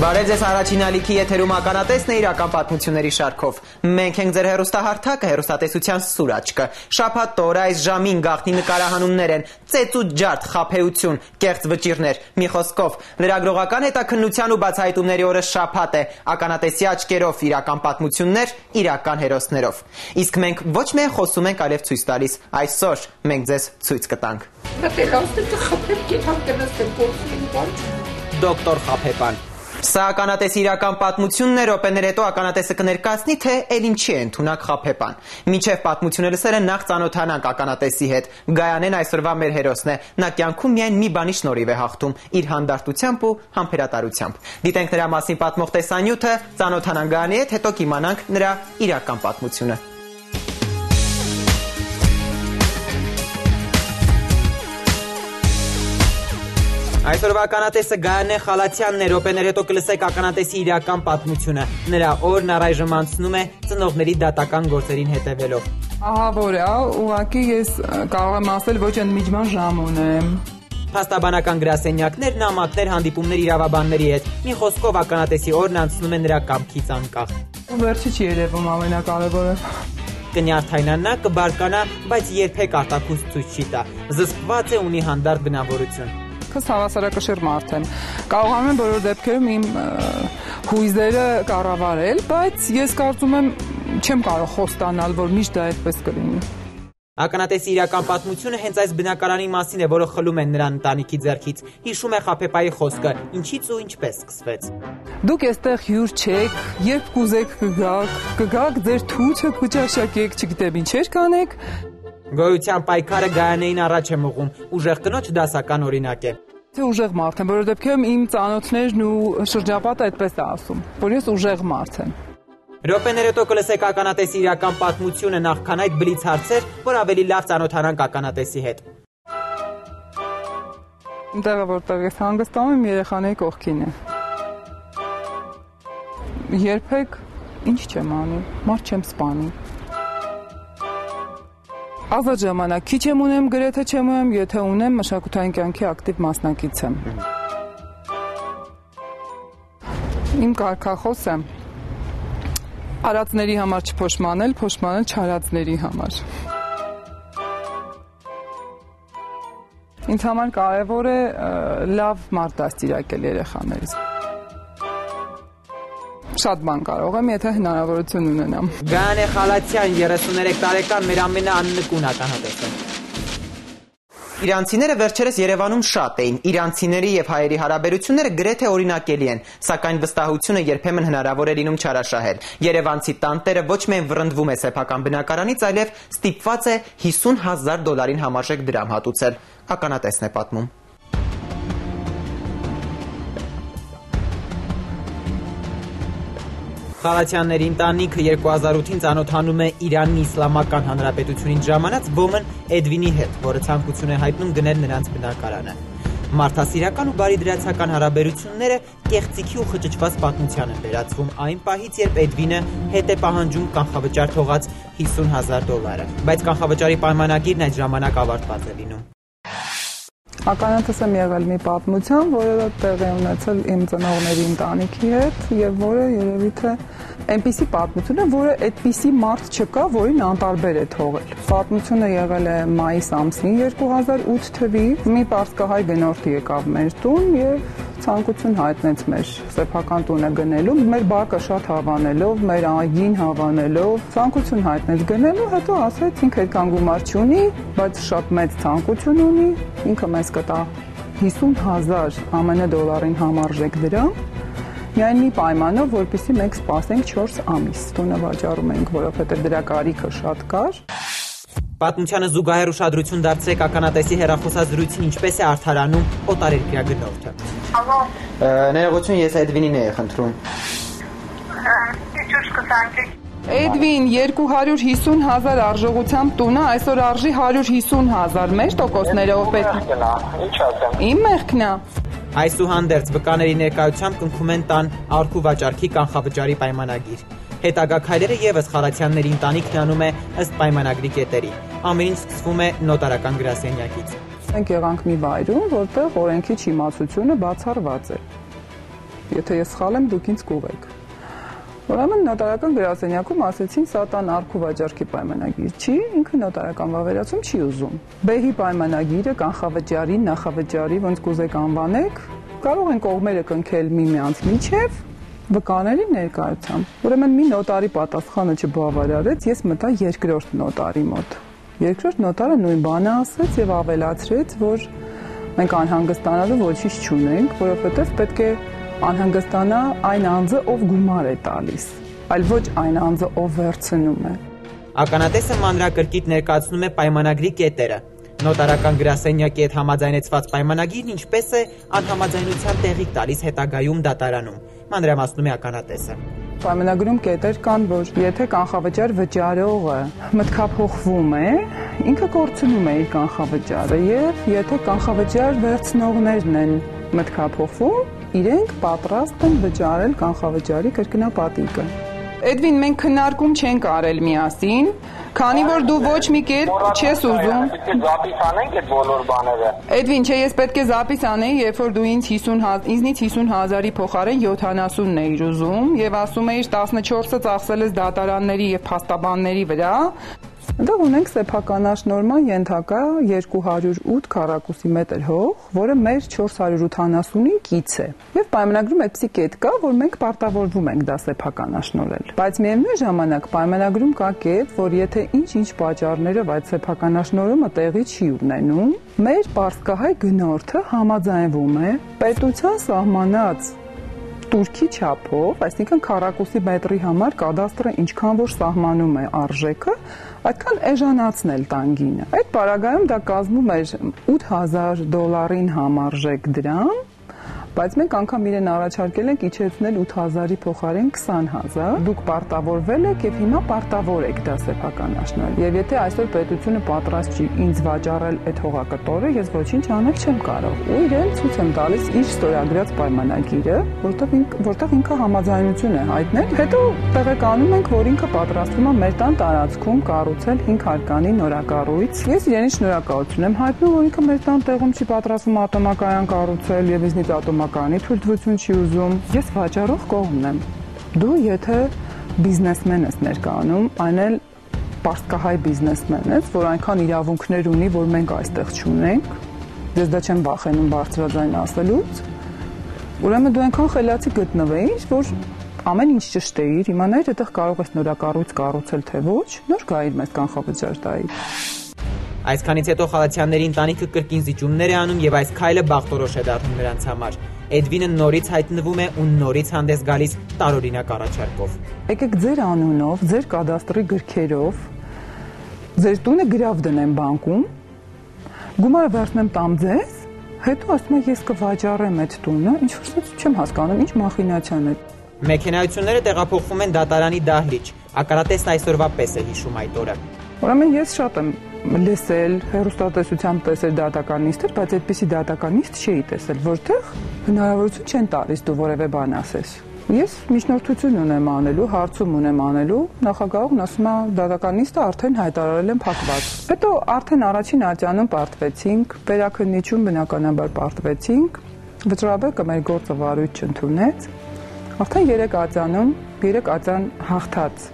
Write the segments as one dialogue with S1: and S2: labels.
S1: Բարև ձեզ առաջին ալիքի եթերում ականատեսն է իրական պատմությունների շարքով։ Մենք ենք ձեր հեռուստահարթակը, հեռուստատեսության սուր աչքը։ Շաբաթ օր այս ժամին գաղտնի նկարահանումներ են, ծեծ ու ջարդ, խաբեություն, կեղծ վճիռներ։ Մի խոսքով, լրագրողական հետաքննության ու բացահայտումների օրը շաբաթ է, ականատեսի աչքերով իրական պատմություններ, իրական հերոսներով։ Իսկ մենք ոչ միայն խոսում ենք, այլև ցույց տալիս։ Այսօր մենք ձեզ ցույց կտանք։ Դոկտոր Խաբեբան։ Սա ականատեսի իրական պատմությունն է, րոպեներ հետո ականատեսը կներկայացնի, թե էլ ինչի է ընդունակ Խաբեբան։ Մինչև պատմությունը լսելը նախ ծանոթանանք ականատեսի հետ։ Գայանեն այսօրվա մեր հերոսն է։ Նա կյանքում միայն մի բանի շնորհիվ է հաղթում՝ իր հանդարտությամբ ու համբերատարությամբ։ Դիտենք նրա մասին պատմող տեսանյութը, ծանոթանանք Գայանի հետ, հետո կիմանանք նրա իրական պատմությունը։ Այսօրվա ականատեսը Գայանե Խալաթյանն է, րոպեներ հետո կլսեք ականատեսի իրական պատմությունը։ Նրա օրն առայժմ անցնում է ծնողների դատական գործերին հետևելով։
S2: Ահա որ է, ուղղակի ես կարող եմ ասել ոչ ընդմիջման ժամ ունեմ։
S1: Փաստաբանական գրասենյակներ, նամակներ, հանդիպումներ իրավաբանների հետ։ Մի խոսքով ականատեսի օրն անցնում է նրա կամքից անկախ։
S2: Վերջի չի երևում ամենակարևորը։
S1: Կնյարդայնանա, կբարկանա, բայց երբեք արտաքուստ ցույց չի տա։ Զսպված է, ունի հանդարտ բնավորություն։
S2: Ես հավասարակշիռ մարդ եմ։ Կարողանում եմ բոլոր դեպքերում իմ հույզերը կառավարել, բայց ես կարծում եմ չեմ կարող խոստանալ, որ միշտ դա այդպես կլինի։
S1: Ականատեսի իրական պատմությունը հենց այս բնակարանի մասին է, որը խլում են նրա ընտանիքի ձեռքից։ Հիշում է Խաբեբայի խոսքը, ինչից ու ինչպես սկսվեց։
S2: Դուք այստեղ հյուր չեք, երբ կուզեք կգաք, ձեր թութը կճաշակեք, չգիտեմ ինչեր կանեք։
S1: Գոյության պայքարը Գայանեին առաջ է մղում, ուժեղ կնոջ դասական օրինակ է։
S2: Թե ուժեղ մարդ եմ, որովհետև դեպքերում իմ ծանոթներն ու շրջապատը այդպես է ասում, որ ես ուժեղ մարդ եմ։
S1: Րոպեներ հետո կլսեք ականատեսի իրական պատմությունը, նախքան այդ բլից հարցեր, որ ավելի լավ ծանոթանանք ականատեսի հետ։
S2: Տեղը որտեղ ես հանգստանում եմ, երեխաների կողքին է։ Երբեք ինչ չեմ անի, մարդ չեմ սպանի։ Ազատ ժամանակ քիչ եմ ունեմ, գրեթե չեմ ունեմ, եթե ունեմ, մշակութային կյանքի ակտիվ մասնակից եմ։ Իմ կարգախոսը արածների համար չփոշմանել, փոշմանել չարածների համար։ Ինձ համար կարևոր է լավ մարդ դաստիարակել երեխաներից։ Շատ բան կարող եմ, եթե հնարավորություն ունենամ։
S1: Գայանե Խալաթյան, 33 տարեկան, մեր ամենաաննկուն ականատեսը։ Իրանցիները վերջերս Երևանում շատ էին։ Իրանցիների եւ հայերի հարաբերությունները գրեթե օրինակելի են, սակայն վստահությունը երբեմն հնարավոր է լինում չարաշահել։ Երևանցի տանտերը ոչ միայն վռնդվում է սեփական բնակարանից, այլև ստիպված է $50,000 համարժեք դրամ հատուցել։ Ականատեսն է պատմում։ Խալաթյանների ընտանիքը 2008-ին ծանոթանում է Իրանն Իսլամական Հանրապետությունից ժամանած ոմն Էդվինի հետ, որը ցանկություն է հայտնում գնել նրանց բնակարանը։ Մարդասիրական ու բարիդրացական հարաբերությունները կեղծիքի ու խճճված պատմության են վերածվում այն պահից, երբ Էդվինը հետ է պահանջում կանխավճար թողած $50,000, բայց կանխավճարի պայմանագիրն այդ ժամանակ ավարտված է լինում։
S2: Ականատես եմ եղել մի պատմության, որը տեղի ունեցել իմ ծնողների ընտանիքի հետ եւ որը երևի թե այնպիսի պատմություն է, որը այդպիսի մարդ չկա, որին անտարբեր է թողել։ Պատմությունը եղել է մայիս ամսին 2008 թվի։ Մի պարսկահայ գնորդ եկավ մեր տուն եւ ցանկություն հայտնեց մեր սեփական տունը գնելու, մեր բակը շատ հավանելով, մեր այգին հավանելով, ցանկություն հայտնեց գնելու, հետո ասեց ինքը այդքան գումար չունի, բայց շատ մեծ ցանկություն ունի, ինքը մեզ կտա $50,000 ԱՄՆ համարժեք դրամ, միայն մի պայմանով, որպեսզի մենք սպասենք 4 ամիս։ Տունը վաճառում ենք, որովհետև դրա կարիքը շատ կար։
S1: Պատմությանը զուգահեռ ուշադրություն դարձրեք ականատեսի հեռախոսազրույցին, ինչպես է արդարանում օտարերկրյա գնորդը։ Ներողություն, ես Էդվինին էի խնդրում։
S2: Էդվին, 250,000 արժողությամբ տունը այսօր արժի 150,000, մեր տոկոսներով պետք է։
S3: Ինչ ասեմ։
S2: Իմ մեղքն է։
S1: Այսուհանդերձ վկաների ներկայությամբ կնքում են տան արքու վաճառքի կանխավճարի պայմանագիր։ Հետագա քայլերը եւս Խալաթյանների ընտանիքն անում է ըստ պայմանագրի կետերի։ Ամեն ինչ սկսվում է նոտարական գրասենյակից։
S2: Մենք եղանք մի վայրում, որտեղ օրենքի չիմացությունը բացառված է։ Եթե ես սխալ եմ, դուք ինձ կուղեք։ Ուրեմն նոտարական գրասենյակում ասեցին Սատան արք ու վաճառքի պայմանագիր չի, ինքը նոտարական վավերացում չի ուզում։ B-ի պայմանագիրը կանխավճարի, նախավճարի, ոնց կուզեք անվանեք, կարող են կողմերը կնքել միմյանց միջև վկաների ներկայությամբ։ Ուրեմն մի նոտարի պատասխանը չբավարարեց, ես մտա երկրորդ նոտարի մոտ։ Երկրորդ նոտարը նույն բանը ասեց եւ ավելացրեց, որ մենք անհանգստանալու ոչինչ չունենք, որովհետեւ պետք է անհանգստանա այն անձը, ով գումար է տալիս, այլ ոչ այն անձը, ով վերցնում է։
S1: Ականատեսը մանրակրկիտ ներկայացնում է պայմանագրի կետերը։ Նոտարական գրասենյակի հետ համաձայնեցված պայմանագիրն ինչպես է անհամաձայնության տեղիք տալիս հետագայում դատարանում։ Մանրամասնում է ականատեսը։
S2: Պայմանագրում կետեր կան, որ եթե կանխավճար վճարողը մտքափոխվում է, ինքը կորցնում է իր կանխավճարը, եւ եթե կանխավճար վերցնողներն են մտքափոխվում, իրենք պատրաստ են վճարել կանխավճարի կրկնապատիկը։ Էդվին, մենք քննարկում չենք արել միասին, քանի որ դու ոչ մի կերպ չես ուզում։
S3: Զապիս անենք այդ բոլոր բաները։
S2: Էդվին, չէ, ես պետք է զապիս անեի, երբ որ դու ինձ 50,000-ի փոխարեն 70-ն էիր ուզում եւ ասում էիր 14-ը ծախսել ես դատարանների եւ փաստաբանների վրա։ Այնտեղ ունենք սեփականաշնորհման ենթակա 208 քառակուսի մետր հող, որը մեր 480-ին կից է։ Եվ պայմանագրում այդպիսի կետ կա, որ մենք պարտավորվում ենք դա սեփականաշնորհել։ Բայց միևնույն ժամանակ պայմանագրում կա կետ, որ եթե ինչ-ինչ պատճառներով այդ սեփականաշնորհումը տեղի չի ունենում, մեր պարսկահայ գնորդը համաձայնվում է պետության սահմանած турքի չափով, այսինքն քառակուսի մետրի համար կադաստրը ինչքան որ սահմանում է արժեքը, այդքան էժանացնել տանգինը։ Այդ պարագայում դա կազմում էր $8,000 համարժեք դրամ, բայց մենք անգամ իրեն առաջարկել ենք իջեցնել 8,000-ի փոխարեն 20,000։ Դուք պարտավորվել եք եւ հիմա պարտավոր եք դա սեփականաշնորհել։ Եւ եթե այսօր պետությունը պատրաստ չի ինձ վաճառել այդ հողակտորը, ես ոչինչ անել չեմ կարող։ Ու իրեն ցույց եմ տալիս իր ստորագրած պայմանագիրը, որտեղ ինքը համաձայնություն է հայտնել։ Հետո տեղեկանում ենք, որ ինքը պատրաստվում է մեր տան տարածքում կառուցել 5 հարկանի նորակառույց։ Ես իրենից շնորհակալություն եմ հայտնում, որ ինքը մեր տան տեղում չի պատրաստվում ատոմակայան կառուցել եւ ինձնից ատոմակայանի թույլտվություն չի ուզում։ Ես վաճառող կողմն եմ։ Դու եթե բիզնեսմեն ես ներկայանում, այն էլ պարսկահայ բիզնեսմեն ես, որ այնքան իրավունքներ ունի, որ մենք այստեղ չունենք, ես դա չեմ վախենում բարձրաձայն ասելուց, ուրեմն դու այնքան խելացի գտնվեիր, որ ամեն ինչ ճշտ էիր, իմանայիր այդտեղ կարող ես նորակառույց կառուցել թե ոչ, նոր գայիր մեզ կանխավճար տայիր։
S1: Այսքանից հետո Խալաթյանների ընտանիքը կրկին զիջումներ է անում եւ այս քայլը բախտորոշ է դառնում նրանց համար։ Էդվինը նորից հայտնվում է ու նորից հանդես գալիս տարօրինակ առաջարկով։
S2: Եկեք ձեր անունով, ձեր կադաստրի գրքերով, ձեր տունը գրավ դնեմ բանկում, գումարը վերցնեմ տամ ձեզ, հետո ասում եմ ես կվաճառեմ այդ տունը, ինչ որ չեմ հասկանում, ինչ մախինացիան է։
S1: Մեքենայությունները տեղափոխվում են դատարանի դահլիճ։ Ականատեսն այսօրվա պես է հիշում այդ օրը։
S2: Ուրեմն ես շատ եմ լսել, հեռուստատեսությամբ տեսել դատական նիստեր, բայց այդպիսի դատական նիստ չէի տեսել, որտեղ հնարավորություն չեն տալիս դու որևէ բան ասես։ Ես միջնորդություն ունեմ անելու, հարցում ունեմ անելու, նախագահողն ասում է դատական նիստը արդեն հայտարարել են փակված։ Հետո արդեն առաջին ատյանում պարտվեցինք, վերաքննիչում բնականաբար պարտվեցինք, վճռաբեկը մեր գործը վարույթ չընդունեց։ Արդեն 3 ատյանում, 3 ատյան հաղթած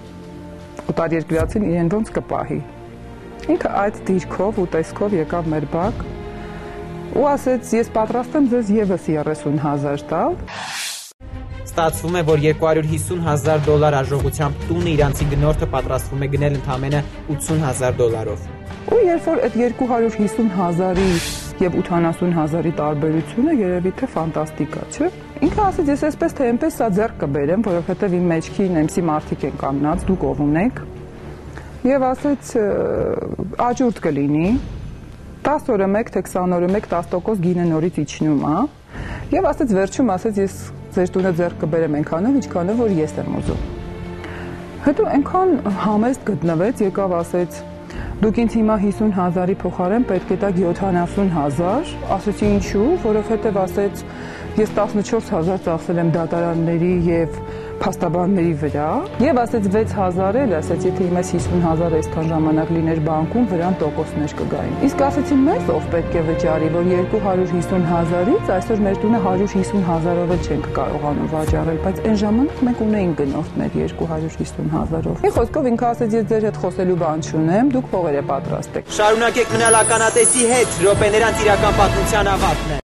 S2: օտարերկրացին իրեն ոնց կպահի։ Ինքը այդ դիրքով ու տեսքով եկավ մեր բակ ու ասեց ես պատրաստ եմ ձեզ եւս 30,000 տալ։
S1: Ստացվում է, որ $250,000 արժողությամբ տունը իրանցի գնորդը պատրաստվում է գնել ընդամենը $80,000-ով։
S2: Ու երբ որ այդ 250,000-ի եւ 80,000-ի տարբերությունը երևի թե ֆանտաստիկ է, չէ՞։ Ինքը ասեց ես այսպես թե այնպես սա ձեռք կբերեմ, որովհետեւ իմ մեջքին MC մարդիկ են կանգնած, դուք ով ունեք։ Եվ ասեց աճուրդ կլինի 10 օրը 1 թե 20 օրը 1 10% գինը նորից իջնում է եւ ասեց վերջում ասեց ես ձեր տունը ձեռք կբերեմ այնքանով ինչքանով որ ես եմ ուզում հետո այնքան համեստ գտնվեց եկավ ասեց դուք ինձ հիմա 50,000-ի փոխարեն պետք է տաք 70,000 ասեցի ինչու որովհետեւ ասեց Ես 14000 ծախսել եմ դատարանների եւ փաստաբանների վրա եւ ասեց 6000 էլ ասեց եթե հիմա 50000 այսքան ժամանակ լիներ բանկում վրան տոկոսներ կգային իսկ ասեցին մեզ ով պետք է վճարի որ 250000-ից այսօր մեր տունը 150000-ով էլ չենք կարողանում վաճառել բայց այն ժամանակ մենք ունեինք գնորդներ 250000-ով մի խոսքով ինքը ասեց ես ձեր հետ խոսելու բան չունեմ դուք փողերը պատրաստ եք
S1: Շարունակեք մնալ ականատեսի հետ րոպեներանց իրական պատմության ավարտն է